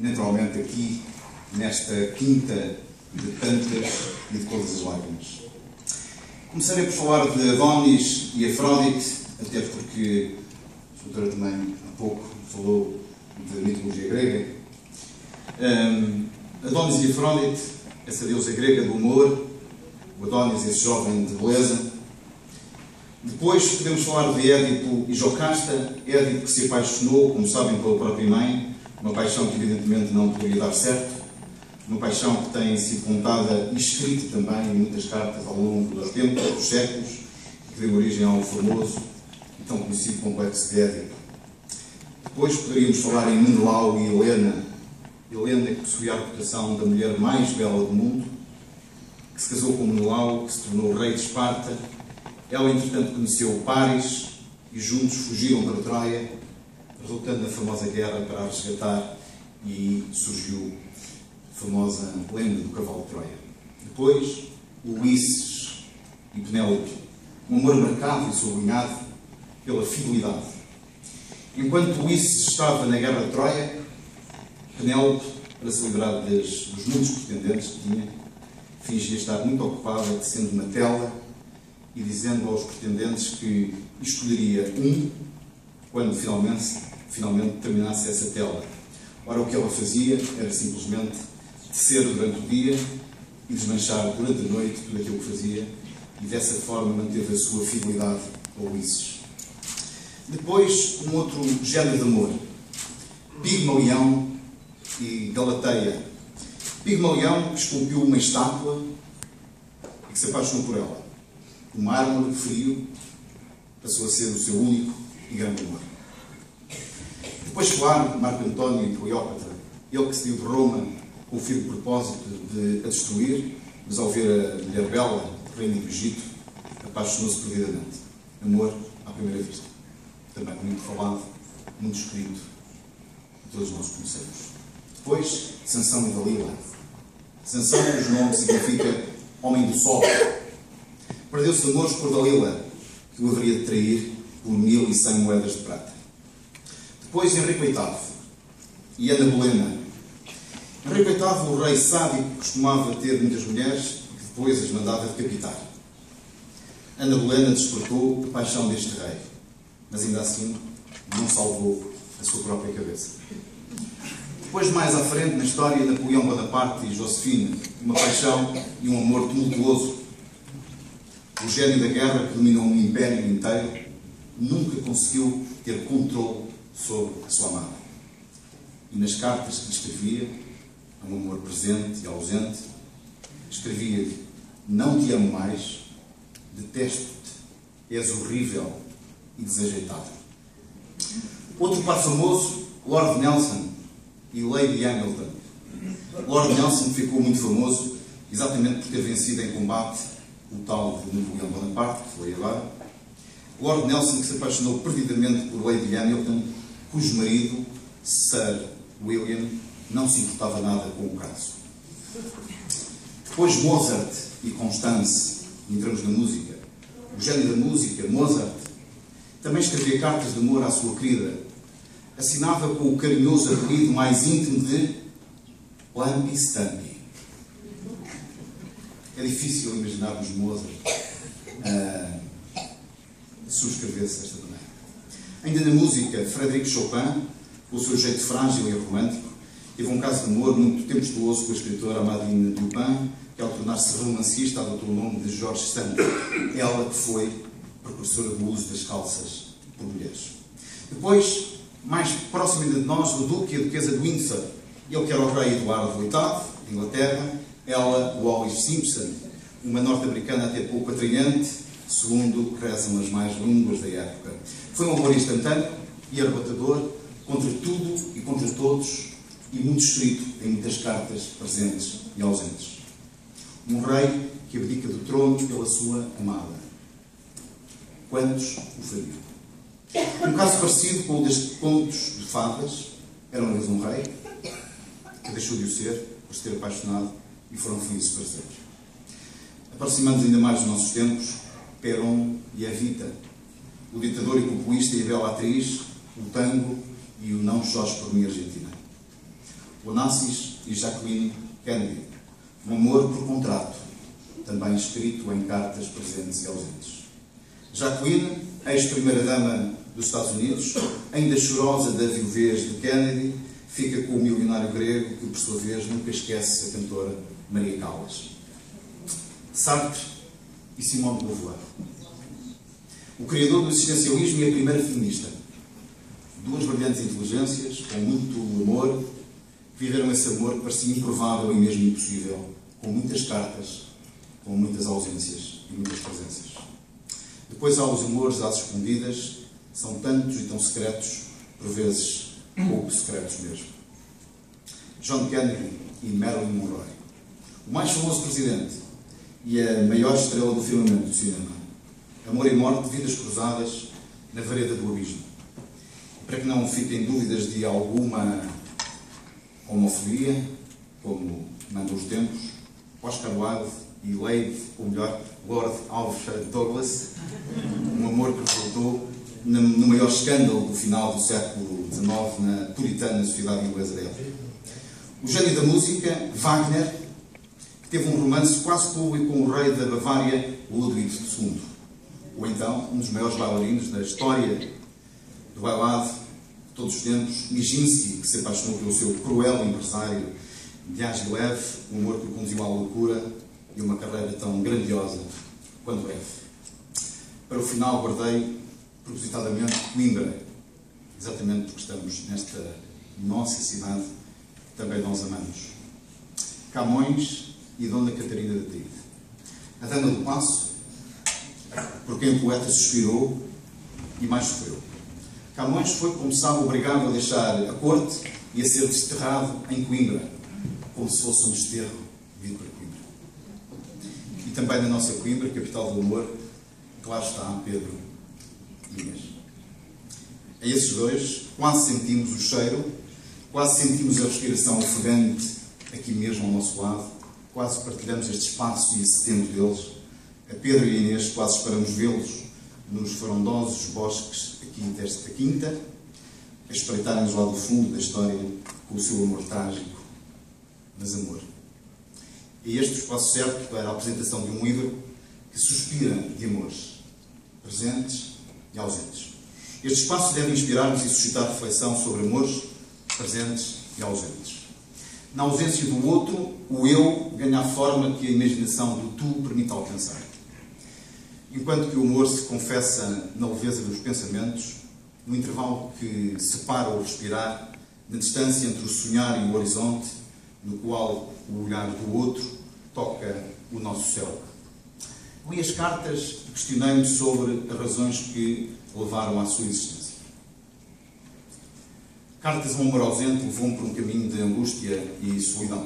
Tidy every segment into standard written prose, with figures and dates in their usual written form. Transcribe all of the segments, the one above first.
naturalmente aqui, nesta quinta de tantas e de todas as lágrimas. Começarei por falar de Adónis e Afrodite, até porque a doutora também há pouco falou da mitologia grega. Adónis e Afrodite, essa deusa grega do amor, o Adónis, esse jovem de beleza. Depois podemos falar de Édipo e Jocasta, Édipo que se apaixonou, como sabem, pela própria mãe, uma paixão que evidentemente não poderia dar certo, uma paixão que tem sido contada e escrita também em muitas cartas ao longo dos tempos, dos séculos, que deu origem ao famoso e tão conhecido complexo de Édipo. Depois poderíamos falar em Menelau e Helena, Helena que possuía a reputação da mulher mais bela do mundo, que se casou com Menelau, que se tornou rei de Esparta. Ela, entretanto, conheceu Paris e juntos fugiram para Troia, resultando na famosa guerra para a resgatar, e surgiu a famosa lenda do cavalo de Troia. Depois, Ulisses e Penélope, um amor marcado e sublinhado pela fidelidade. Enquanto Ulisses estava na guerra de Troia, Penélope, para se livrar dos muitos pretendentes que tinha, fingia estar muito ocupada tecendo uma tela e dizendo aos pretendentes que escolheria um quando finalmente terminasse essa tela. Ora, o que ela fazia era simplesmente tecer durante o dia e desmanchar durante a noite tudo aquilo que fazia, e dessa forma manteve a sua fidelidade a Ulisses. Depois, um outro género de amor, Pigmalião e Galateia. Pigmalião que esculpiu uma estátua e que se apaixonou por ela. O mármore frio passou a ser o seu único e grande amor. Depois, claro, Marco António e Cleópatra, ele que saiu de Roma com o firme propósito de a destruir, mas ao ver a mulher bela, reina do Egito, apaixonou-se perdidamente. Amor à primeira vista. Também muito falado, muito escrito, todos nós conhecemos. Depois, Sansão e Dalila. Sansão, cujo nome significa homem do sol. Perdeu-se de amores por Dalila, que o haveria de trair por 1100 moedas de prata. Depois, Henrique VIII e Ana Bolena. Henrique VIII, o rei sádico, costumava ter muitas mulheres e que depois as mandava decapitar. Ana Bolena despertou a paixão deste rei, mas ainda assim não salvou a sua própria cabeça. Depois, mais à frente, na história, Napoleão Bonaparte e Josefina, uma paixão e um amor tumultuoso. O gênio da guerra que dominou um império inteiro nunca conseguiu ter controle sobre a sua amada. E nas cartas que lhe escrevia, a um amor presente e ausente, escrevia-lhe: não te amo mais, detesto-te, és horrível e desajeitado. Outro par famoso, Lord Nelson e Lady Hamilton. Lord Nelson ficou muito famoso exatamente por ter vencido em combate o tal de Napoleão Bonaparte, que foi agora. Lord Nelson, que se apaixonou perdidamente por Lady Hamilton, cujo marido, Sir William, não se importava nada com o caso. Depois, Mozart e Constance, entramos na música. O gênio da música, Mozart, também escrevia cartas de amor à sua querida. Assinava com o carinhoso apelido mais íntimo de Lampi Stampi. É difícil imaginarmos Mozart subscrever-se desta maneira. Ainda na música, Frédéric Chopin, com o seu jeito frágil e romântico, teve um caso de amor muito tempestuoso com a escritora Amadine Dupin, que ao tornar-se romancista adotou o nome de George Sand. Ela que foi precursora do uso das calças por mulheres. Depois, mais próximo ainda de nós, o Duque e a Duquesa de Windsor. Ele que era o rei Eduardo VIII, de Inglaterra. Ela, o Wallis Simpson, uma norte-americana até pouco atraente, segundo rezam as mais línguas da época. Foi um amor instantâneo e arrebatador, contra tudo e contra todos, e muito escrito em muitas cartas presentes e ausentes. Um rei que abdica do trono pela sua amada. Quantos o fariam? Um caso parecido com o das contos de fadas. Era uma vez um rei que deixou de o ser por se ter apaixonado e foram felizes para sempre. Aproximando-nos ainda mais dos nossos tempos, Perón e Evita, o ditador e populista e a bela atriz, o tango e o não chores por mim Argentina. Onassis e Jacqueline Kennedy. Um amor por contrato, também escrito em cartas presentes e ausentes. Jacqueline, ex-primeira-dama dos Estados Unidos, ainda chorosa da viuvez de Kennedy, fica com o milionário grego que, por sua vez, nunca esquece a cantora Maria Callas. Sartre e Simone de Beauvoir. O criador do existencialismo e a primeira feminista. Duas brilhantes inteligências, com muito amor, viveram esse amor que parecia improvável e mesmo impossível, com muitas cartas, com muitas ausências e muitas presenças. Depois há os amores às escondidas, são tantos e tão secretos, por vezes pouco secretos mesmo. John Kennedy e Marilyn Monroe. O mais famoso presidente e a maior estrela do firmamento do cinema. Amor e morte, vidas cruzadas na vereda do abismo. Para que não fiquem dúvidas de alguma homofilia, como mandam os tempos, Oscar Wilde e Lady, ou melhor, Lord Alfred Douglas, um amor que resultou no maior escândalo do final do século XIX na puritana sociedade inglesa da época. O gênio da música, Wagner, que teve um romance quase público com o rei da Bavária, Ludwig II. Ou então, um dos maiores bailarinos da história do bailado de todos os tempos, Nijinsky, que se apaixonou pelo seu cruel empresário Diaghilev, um amor que o conduziu à loucura e uma carreira tão grandiosa quanto breve. Para o final, guardei propositadamente Coimbra, exatamente porque estamos nesta nossa cidade que também nós amamos. Camões e Dona Catarina de Tide. A Dama do Paço, por quem o poeta suspirou e mais sofreu. Camões foi, como sabe, obrigado a deixar a corte e a ser desterrado em Coimbra, como se fosse um desterro vindo para Coimbra. E também na nossa Coimbra, capital do amor, claro está Pedro e Inês. A esses dois quase sentimos o cheiro, quase sentimos a respiração ofegante aqui mesmo ao nosso lado, quase partilhamos este espaço e esse tempo deles. A Pedro e a Inês quase esperamos vê-los nos frondosos bosques aqui desta quinta, a espreitarem-nos lá do fundo da história com o seu amor trágico, mas amor. E este o espaço certo para a apresentação de um livro que suspira de amores, presentes e ausentes. Este espaço deve inspirar-nos e suscitar reflexão sobre amores, presentes e ausentes. Na ausência do outro, o eu ganha a forma que a imaginação do tu permite alcançar. Enquanto que o amor se confessa na leveza dos pensamentos, no intervalo que separa o respirar, na distância entre o sonhar e o horizonte, no qual o olhar do outro toca o nosso céu. Li as cartas e questionei-me sobre as razões que levaram à sua existência. Cartas a um amor ausente levou-me por um caminho de angústia e solidão.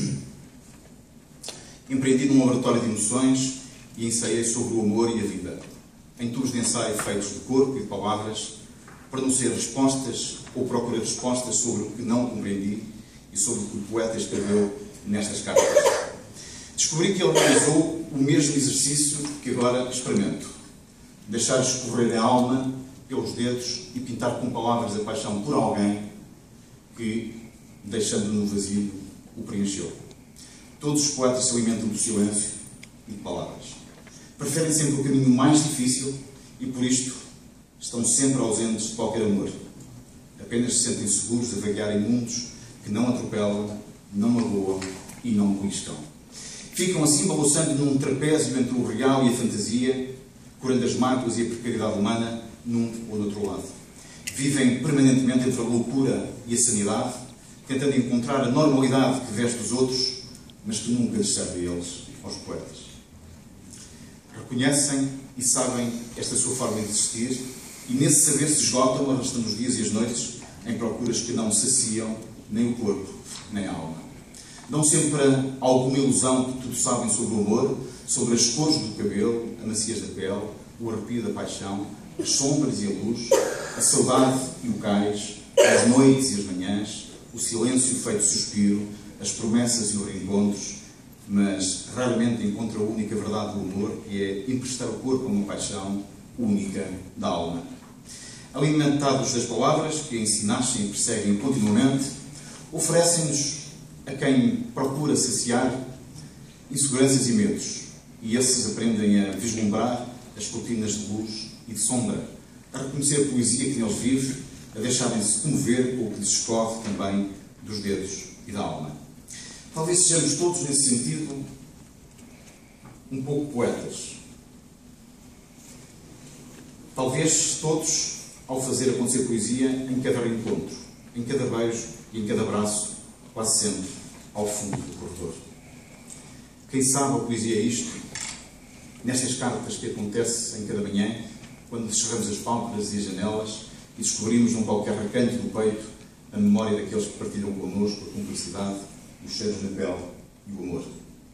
Empreendi num laboratório de emoções e ensaiei sobre o amor e a vida, em tubos de ensaio feitos de corpo e de palavras, para não ser respostas ou procurar respostas sobre o que não compreendi e sobre o que o poeta escreveu nestas cartas. Descobri que ele realizou o mesmo exercício que agora experimento. Deixar escorrer a alma pelos dedos e pintar com palavras a paixão por alguém que, deixando no vazio, o preencheu. Todos os poetas se alimentam do silêncio e de palavras. Preferem sempre o caminho mais difícil e, por isto, estão sempre ausentes de qualquer amor. Apenas se sentem seguros a vaguear em mundos que não atropelam, não magoam e não beliscam. Ficam assim balançando num trapézio entre o real e a fantasia, curando as mágoas e a precariedade humana num ou no outro lado. Vivem permanentemente entre a loucura e a sanidade, tentando encontrar a normalidade que veste os outros, mas que nunca lhes serve a eles, aos poetas. Reconhecem e sabem esta sua forma de existir e nesse saber se esgotam, arrastando os dias e as noites em procuras que não saciam nem o corpo, nem a alma. Dão sempre alguma ilusão que tudo sabem sobre o amor, sobre as cores do cabelo, a maciez da pele, o arrepio da paixão, as sombras e a luz, a saudade e o cais, as noites e as manhãs, o silêncio feito suspiro, as promessas e os reencontros, mas raramente encontram a única verdade do amor, que é emprestar o corpo a uma paixão única da alma. Alimentados das palavras, que em si nascem e perseguem continuamente, oferecem-nos a quem procura saciar inseguranças e medos, e esses aprendem a vislumbrar as cortinas de luz e de sombra, a reconhecer a poesia que neles vive, a deixarem-se comover com o que lhes escorre também dos dedos e da alma. Talvez sejamos todos, nesse sentido, um pouco poetas. Talvez todos, ao fazer acontecer poesia, em cada reencontro, em cada beijo e em cada abraço, quase sempre ao fundo do corredor. Quem sabe a poesia é isto, nestas cartas que acontece em cada manhã, quando cerramos as pálpebras e as janelas e descobrimos num qualquer recanto do peito a memória daqueles que partilham connosco a cumplicidade, os cheiros na pele e o amor.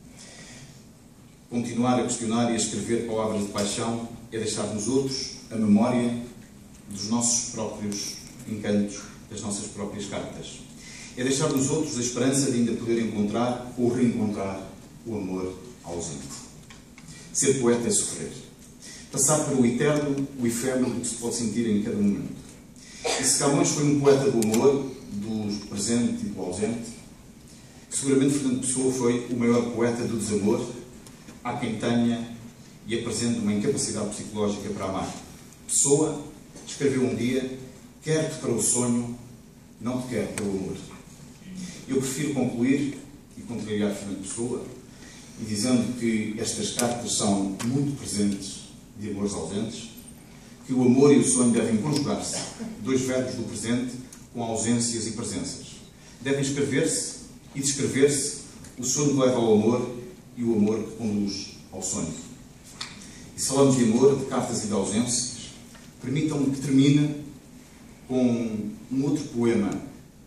Continuar a questionar e a escrever palavras de paixão é deixar nos outros a memória dos nossos próprios encantos, das nossas próprias cartas. É deixar nos outros a esperança de ainda poder encontrar ou reencontrar o amor ausente. Ser poeta é sofrer. Passar para o eterno, o efêmero que se pode sentir em cada momento. E se Camões foi um poeta do amor, do presente e do ausente, seguramente Fernando Pessoa foi o maior poeta do desamor. Há quem tenha e apresente uma incapacidade psicológica para amar. Pessoa escreveu um dia: quero-te para o sonho, não te quero para o amor. Eu prefiro concluir e contrariar Fernando Pessoa, e dizendo que estas cartas são muito presentes de amores ausentes, que o amor e o sonho devem conjugar-se, dois verbos do presente com ausências e presenças. Devem escrever-se e descrever-se, o sonho que leva ao amor e o amor que conduz ao sonho. E se falamos de amor, de cartas e de ausências, permitam-me que termine com um outro poema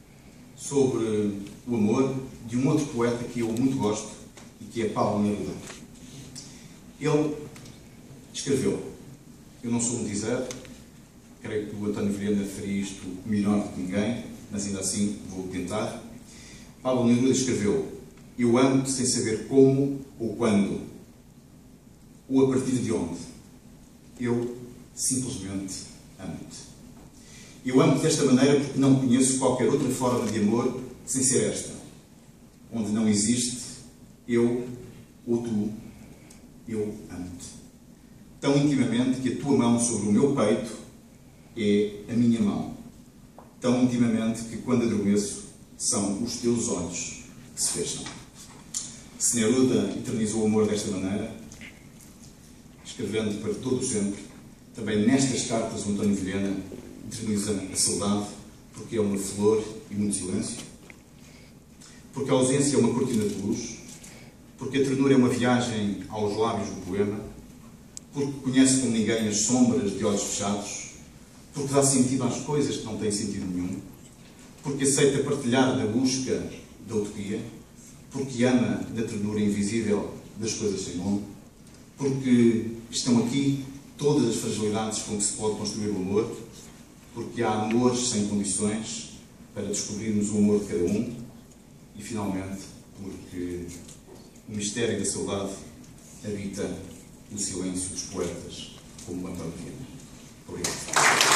sobre o amor de um outro poeta que eu muito gosto e que é Pablo Neruda. Ele escreveu: eu não sou um dizer, creio que o António Vilhena faria isto melhor do que ninguém, mas ainda assim vou tentar. Pablo Neruda escreveu: eu amo-te sem saber como ou quando, ou a partir de onde. Eu simplesmente amo-te. Eu amo-te desta maneira porque não conheço qualquer outra forma de amor sem ser esta, onde não existe eu ou tu. Eu amo-te tão intimamente que a tua mão sobre o meu peito é a minha mão, tão intimamente que quando adormeço são os teus olhos que se fecham. Se Neruda eternizou o amor desta maneira, escrevendo para todo o sempre, também nestas cartas o António Vilhena eterniza a saudade, porque é uma flor e muito silêncio, porque a ausência é uma cortina de luz, porque a ternura é uma viagem aos lábios do poema, porque conhece como ninguém as sombras de olhos fechados, porque dá sentido às coisas que não têm sentido nenhum, porque aceita partilhar na busca da utopia, porque ama na ternura invisível das coisas sem nome, porque estão aqui todas as fragilidades com que se pode construir o amor, porque há amores sem condições para descobrirmos o amor de cada um, e finalmente porque o mistério da saudade habita o silêncio dos poetas, como António Vilhena. Obrigado.